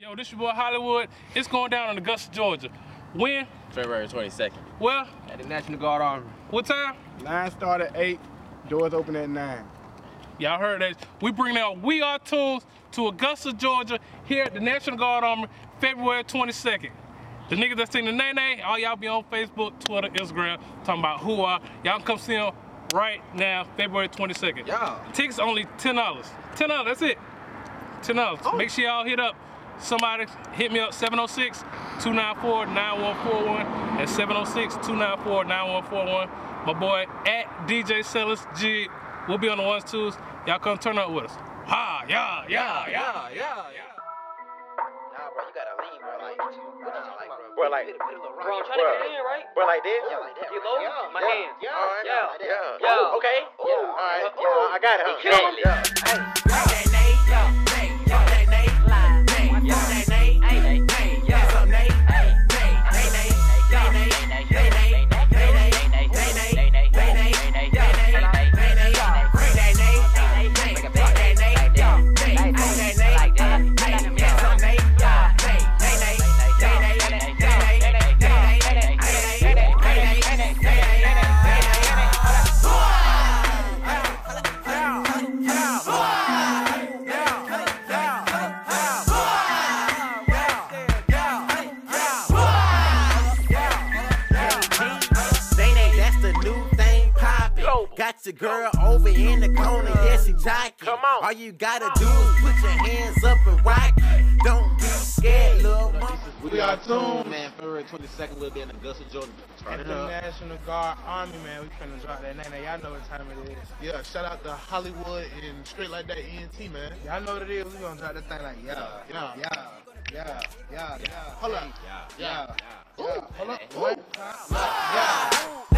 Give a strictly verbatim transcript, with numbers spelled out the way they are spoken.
Yo, this your boy Hollywood. It's going down in Augusta, Georgia. When? February twenty-second. Well? At the National Guard Armory. What time? Line start at eight, doors open at nine. Y'all heard that. We bring out We Are Tools to Augusta, Georgia, here at the National Guard Armory, February twenty-second. The niggas that sing the nay-nay, all y'all be on Facebook, Twitter, Instagram, talking about who are. Y'all can come see them right now, February twenty-second. Yeah. Tickets only ten dollars. ten dollars, that's it. ten dollars. Oh. Make sure y'all hit up somebody, hit me up, seven oh six, two nine four, nine one four one. That's seven oh six, two nine four, nine one four one. My boy, at D J Sellers G. We'll be on the ones, twos. Y'all come turn up with us. Ha, yeah, yeah, yeah, yeah, yeah. Nah, bro, you gotta lean, bro. Like, what you like, bro? Bro, like, Put a little bro, I'm rock. trying to get it in, right? Bro, like this? Yeah, like that. You right? low? Yeah, My yeah, hands. Yeah, All right. yeah, Yeah. like that. Yeah. Ooh, okay. Ooh. Yeah, all right. Ooh. Yeah, I got it. He Huh? killing me. Yeah. Hey. That Nate, yeah, Nate, yeah, that Nate, Nate, yeah, that Nate, hey, Nate, yeah, some Nate, hey, Nate, Nate, Nate, yeah, Nate, Nate, Nate, Nate, Nate, Nate, Nate, Nate, Nate, Nate, Nate, yeah, Nate, Nate, Nate, yeah, bring that Nate, Nate, Nate, bring that Nate, yeah, Nate, bring that Nate, like that, Nate, yeah, some Nate, yeah, Nate, Nate, Nate, Nate, Nate, Nate, Nate, Nate, Nate, Nate, Nate, Nate, got your girl over in the corner, yeah, she jocking. Come on. All you gotta do is put your hands up and rock it. Don't be scared, little mama. We are tuned, Man, February twenty-second, we'll be in Augusta, Georgia. Turn At it the up. National Guard Army, man. We finna drop that name. Y'all know what time it is. Yeah, shout out to Hollywood and Straight Like That E N T, man. Y'all know what it is. We gonna drop that thing like, yeah, Yeah. yeah, yeah, yeah, yeah. Hold up. Yeah, Yeah, yeah. yeah. Hold up. One time, yeah.